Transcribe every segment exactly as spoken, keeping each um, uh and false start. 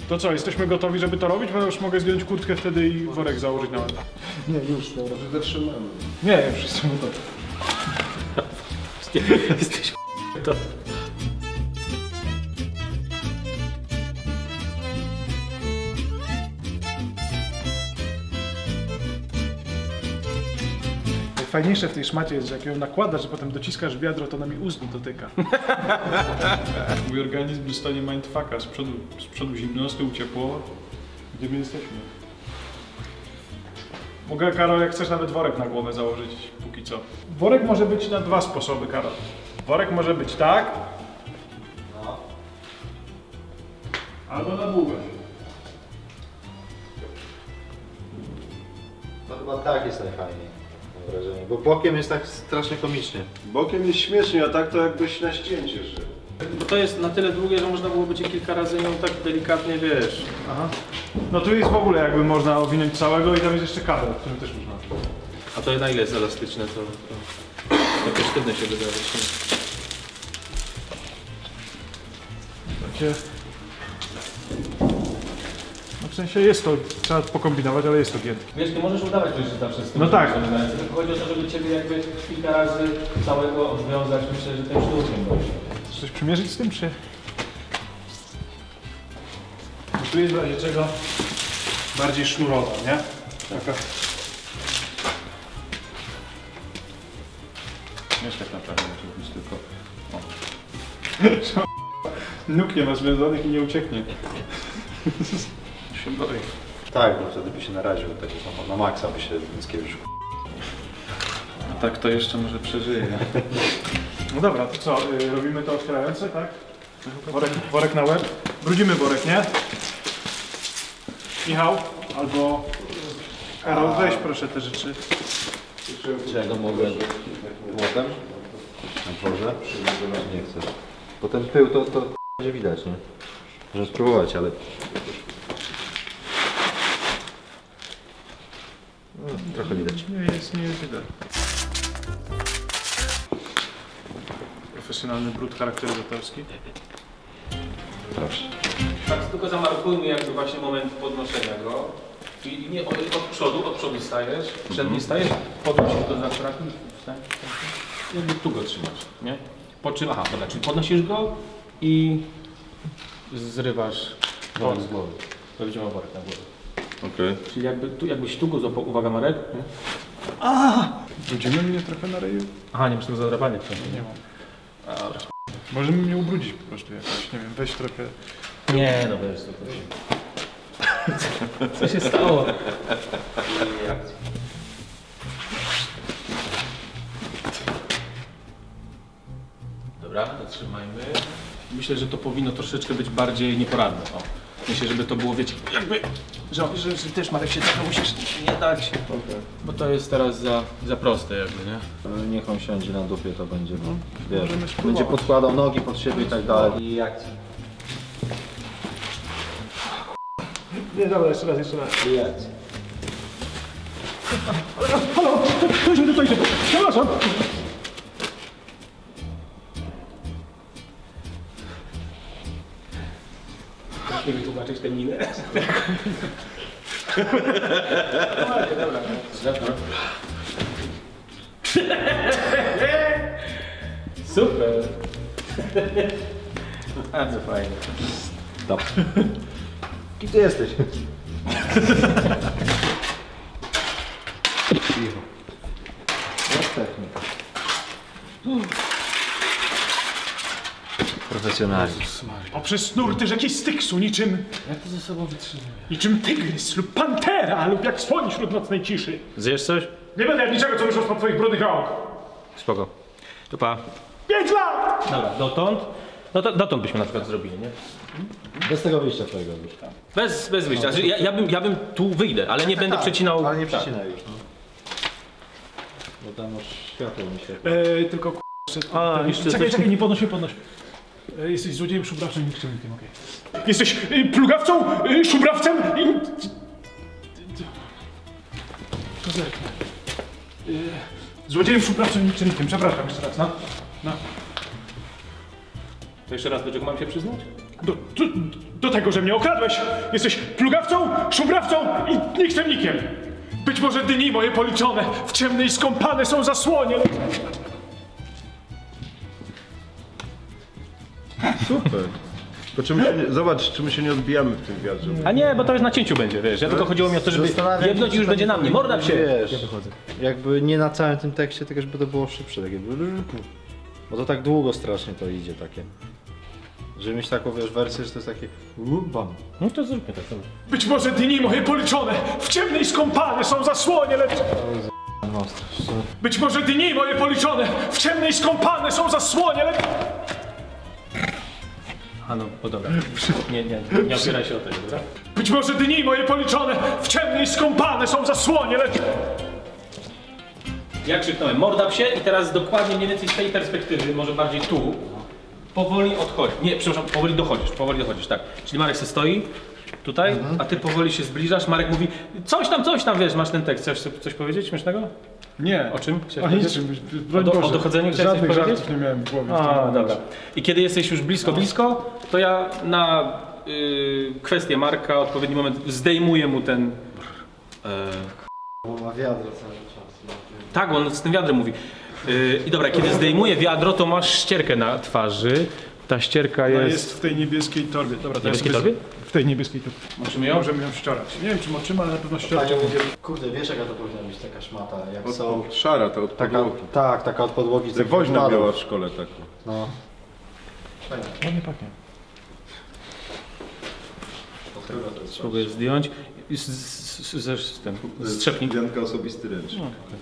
To co, jesteśmy gotowi, żeby to robić? Bo już mogę zdjąć kurtkę wtedy i worek założyć na łeb. Nie, już, dobra, że zatrzymamy. Nie, już jestem gotowy. Jesteś to. Najfajniejsze w tej szmacie jest, że jak ją nakładasz, że potem dociskasz wiadro, to ona mi ust dotyka. Mój organizm dostanie mindfucka. Z przodu, z przodu zimno, z tyłu ciepło. Gdzie my jesteśmy? Mogę, Karol, jak chcesz, nawet worek na głowę założyć, póki co. Worek może być na dwa sposoby, Karol. Worek może być tak. No. Albo na długość. No chyba tak jest najfajniej, mam wrażenie, bo bokiem jest tak strasznie komicznie. Bokiem jest śmiesznie, a tak to jakbyś na ścięcie szedł. Bo to jest na tyle długie, że można byłoby cię kilka razy ją tak delikatnie, wiesz. Aha. No tu jest w ogóle jakby można owinąć całego i tam jest jeszcze kabel, którym też można. A to na ile jest elastyczne, to, to takie sztywne się wydaje. Takie... No w sensie jest to, trzeba pokombinować, ale jest to giętkie. Wiesz, ty możesz udawać, że zawsze z tym. No tak. Tylko chodzi o to, żeby ciebie jakby kilka razy całego odwiązać. Myślę, że tym sztucznym będzie. Chcesz coś przymierzyć z tym, czy... Bo tu jest w razie czego bardziej sznurowa, nie? Taka... Nie tak naprawdę, musi być tylko... O. Nóg nie ma związanych i nie ucieknie. się boi. Tak, bo wtedy by się naraził, tak samo na maksa by się Mickiewicz. A tak to jeszcze może przeżyje. No dobra, to co, yy, robimy to otwierające, tak? Worek, worek na łeb. Brudzimy worek, nie? Michał, albo Karol, weź proszę te rzeczy. Czego mogę? Młotem? Na dworze? Nie chcesz. Bo ten pył to, to będzie widać, nie? Możemy spróbować, ale... No, trochę widać. Nie jest, nie jest widać. Profesjonalny brud charakteryzatorski. Proszę. Tak, tylko zamarkujmy jakby właśnie moment podnoszenia go. I nie od, od przodu, od przodu stajesz, przedni stajesz, podnosisz go za traki i wstań. Jakby tu go trzymasz, nie? Po czym, aha, dobra, czyli podnosisz go i zrywasz worek z głowy. To widzimy worek na głowie. Okej. Okay. Czyli jakby tu, jakbyś tu go złapał, uwaga Marek. Nie? A! Brudzimy mnie trochę na ryju? Aha, nie masz tego zadrapania w Nie mam. A, dobra. Możemy mnie ubrudzić po prostu jakoś, nie wiem, weź trochę... Nie, no wiesz, co to się... Co się stało? Dobra, zatrzymajmy. Myślę, że to powinno troszeczkę być bardziej nieporadne. O. Myślę, żeby to było, wiecie, jakby, że, że, że też Marek się trochę musisz nie dać, Okay. bo to jest teraz za, za proste jakby, nie? Ale niech on siądzie na dupie, to będzie, no, wiesz, Możemy spróbować. będzie podkładał nogi pod siebie i tak dalej. I akcja. Nie, dobra, jeszcze raz, jeszcze raz. I akcja. Halo, to idzie, to idzie, przepraszam. Nie wytłumaczyć tę minę. Dobra, dobra. Super. Bardzo fajnie. Dobrze. Kim ty jesteś? Cicho. Jest technika. Profesjonalizm. Poprzez nurty rzeki Styksu, niczym... Jak to ze sobą wytrzymuje? niczym tygrys lub pantera, lub jak słoń wśród nocnej ciszy. Zjesz coś? Nie będę jak niczego, co wyszło spod twoich brudnych rąk. Spoko. To pa. Pięć lat! Dobra, dotąd. No to, dotąd byśmy na przykład zrobili, nie? Bez tego wyjścia twojego już. Bez, bez wyjścia. Znaczy, ja, ja, bym, ja bym tu wyjdę, ale nie będę Tak, przecinał. ale nie tak. przecinaj już. No. Bo tam już światło mi się... Eee, tylko k***, jeszcze... A, ten, jeszcze czekaj, coś- czekaj, nie podnoś, nie podnoś. Eee, jesteś złodziejem, szubrawcem i niczymnikiem, okej. Okay. Jesteś y, plugawcą, y, szubrawcem i... To zerknę. Eee, złodziejem, szubrawcem i niczymnikiem, przepraszam jeszcze raz, no. No. To jeszcze raz, do czego mam się przyznać? Do, do, Do tego, że mnie okradłeś, jesteś plugawcą, szumrawcą i nikczemnikiem. Być może dni moje policzone, w ciemnej skąpane są zasłonie. Super. To czemu się nie, zobacz, czy my się nie odbijamy w tym wiadrze. A nie, bo to już na cięciu będzie, wiesz. Ja tylko chodziło mi o to, żeby Zastanawiam jedność się, już czy będzie tam na mnie. nie Morda się! Wiesz, Ja wychodzę. jakby nie na całym tym tekście, tylko żeby to było szybsze, takie... Bo to tak długo strasznie to idzie takie. Żeby mieć taką, wiesz, wersję, że to jest takie... Bam. No to zróbmy tak. Dobra. Być może dni moje policzone, w ciemnej skąpane są zasłonie, lecz... No, strasznie. Być może dni moje policzone, w ciemnej skąpane są zasłonie, lecz... A no, bo dobra. Nie, nie, nie opieraj się o tego, dobra? Być może dni moje policzone, w ciemnej skąpane są zasłonie, lecz... Ja krzyknąłem morda psie i teraz dokładnie mniej więcej z tej perspektywy, może bardziej tu, powoli odchodzi. Nie, przepraszam, powoli dochodzisz, powoli dochodzisz, tak. Czyli Marek se stoi tutaj, a ty powoli się zbliżasz. Marek mówi, coś tam, coś tam, wiesz, masz ten tekst. Chcesz coś powiedzieć śmiesznego? Nie. O czym? Chciałeś O powiedzieć? niczym. Broń O do- o Boże. dochodzeniu chciałeś coś Żadnych powiedzieć? żartów nie miałem w głowie. w A, tym momencie. dobra. I kiedy jesteś już blisko, blisko, to ja na y, kwestię Marka, odpowiedni moment, zdejmuję mu ten... E, Ma wiadro cały czas. tak, on z tym wiadrem mówi. Y, I dobra, kiedy zdejmuję wiadro, to masz ścierkę na twarzy. Ta ścierka Ona jest... jest w tej niebieskiej torbie. Dobra, to Niebieskiej ja sobie- torbie? W tej niebieskiej torbie. Moczymy ją? Możemy ją ściorać. Nie wiem, czy moczymy, ale na pewno ściorać. Panią mówię, kurde, wiesz jaka to powinna być taka szmata, jak są... Od, szara to od Taka, podłogi. tak, taka od podłogi. z Te takich woźna odpadów. miała w szkole taką. No. Ładnie pachnie. Spróbuję zdjąć. I z, z, z, z, ten, strzepnik. Janka osobisty ręcznik.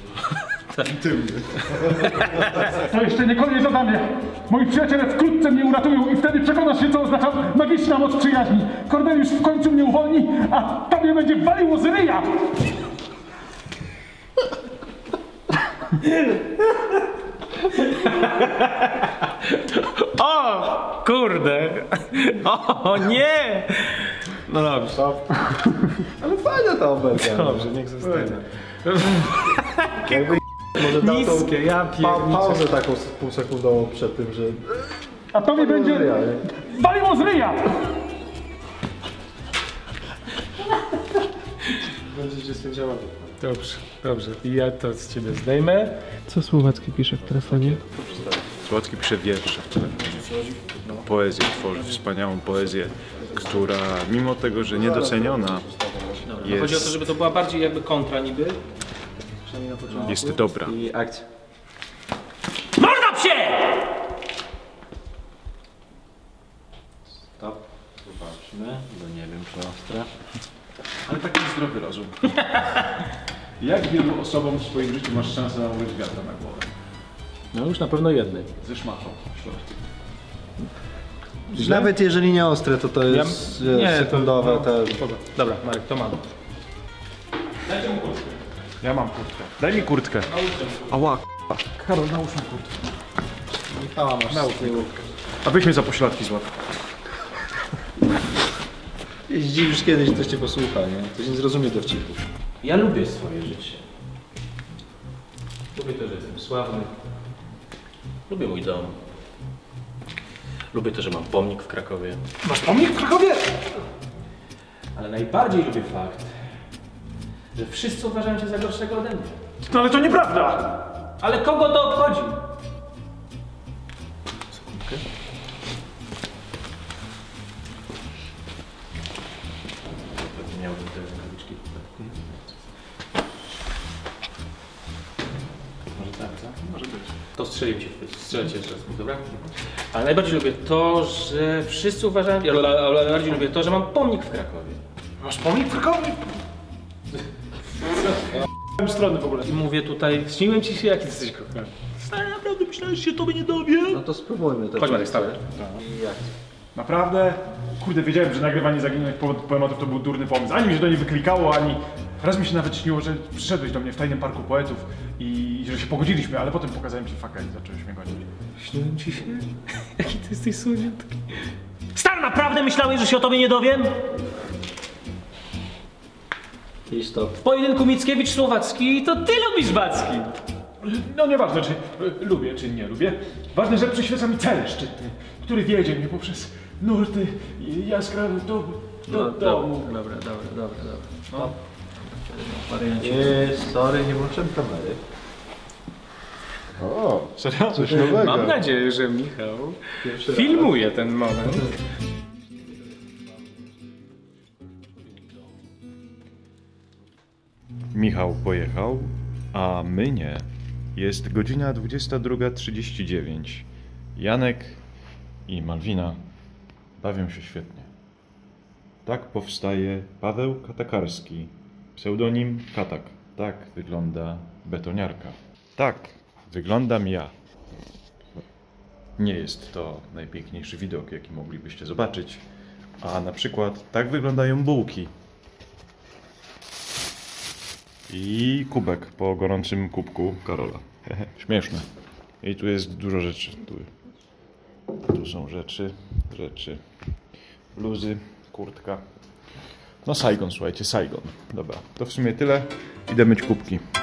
To jeszcze nie koniec zadania. Moi przyjaciele wkrótce mnie uratują i wtedy przekonasz się, co oznacza magiczna moc przyjaźni. Korneliusz w końcu mnie uwolni, a tobie będzie waliło z ryja. O, kurde! O, nie! No dobrze. Ale fajna ta obelga. Dobrze, niech zostanie. Jakby może dał tą Niskie, ja pa pierniczę. pauzę taką z półsekundową przed tym, że... A tobie będzie waliło z ryja. Będziecie z tym działali. Dobrze, dobrze. I ja to z ciebie zdejmę. Co Słowacki pisze w telefonie? Słodki pisze wiersze w telefonie. Poezję tworzy, wspaniałą poezję, która mimo tego, że niedoceniona, No, chodzi o to, jest, żeby to była bardziej jakby kontra niby. Przynajmniej na początku. jest dobra. I akcja. Morda psie! Stop. Zobaczmy, bo nie wiem, czy ostre. Ale taki zdrowy rozum. Jak wielu osobom w swoim życiu masz szansę nałożyć wiatr na głowę? No już na pewno jednej. Ze szmatą. Nawet jeżeli nie ostre, to to jest Ja- ja, nie, to- sekundowe no. te... Dobra, Marek, to mam. Ja mam kurtkę. Daj mi kurtkę. Ała, k***a. Karol, nałóż mi kurtkę. Michała masz z tyłu. A weź mnie za pośladki złap. Zdziwisz kiedyś, ktoś cię posłucha, nie? Ktoś nie zrozumie dowcipów. Ja lubię swoje życie. Lubię to, że jestem sławny. Lubię mój dom. Lubię to, że mam pomnik w Krakowie. Masz pomnik w Krakowie? Ale najbardziej lubię fakt, że wszyscy uważają cię za gorszego ode mnie. No ale to nieprawda. Ale kogo to obchodzi? Sekundkę. Pewnie miałbym te rękawiczki. Może tak, co? Może być. To strzelił cię, strzelcie jeszcze raz, dobra? Ale najbardziej lubię to, że wszyscy uważają, ale ale najbardziej lubię to, że mam pomnik w Krakowie. Masz pomnik w Krakowie? strony w ogóle. I mówię tutaj, śniłem ci się, jaki jesteś kochany. Stary, naprawdę myślałem, że się tobie nie dowie. No to spróbujmy to. Chodź Marek, stałe. I akcja. Naprawdę? Kurde, wiedziałem, że nagrywanie zaginionych po- poematów to był durny pomysł. Ani mi się to nie wyklikało, ani... Raz mi się nawet śniło, że przyszedłeś do mnie w tajnym parku poetów i że się pogodziliśmy, ale potem pokazałem ci fakę i zacząłeś mnie gonić. Śniłem ci się? Jaki ty jesteś słodziutki. Stary, naprawdę myślałeś, że się o tobie nie dowiem? I stop. W pojedynku Mickiewicz-Słowacki to ty lubisz Backi. No nieważne, czy y, lubię, czy nie lubię. Ważne, że przyświeca mi cel szczytny, który wiedzie mnie poprzez nurty i jaskrawy do, do No, domu. Dobra, dobra, dobra, dobra. No. Wariancie. Nie, sorry, nie włączyłem kamery. O, Serio? coś nowego. Mam nadzieję, że Michał filmuje ten moment. Michał pojechał, a my nie. Jest godzina dwudziesta druga trzydzieści dziewięć. Janek i Malwina bawią się świetnie. Tak powstaje Paweł Katakarski, pseudonim Katak. Tak wygląda betoniarka. Tak wyglądam ja. Nie jest to najpiękniejszy widok, jaki moglibyście zobaczyć, a na przykład tak wyglądają bułki. I kubek po gorącym kubku Karola. Śmieszne. I tu jest dużo rzeczy. Tu, tu są rzeczy, rzeczy. Bluzy, kurtka. No Saigon, słuchajcie, Saigon. Dobra, to w sumie tyle. Idę myć kubki.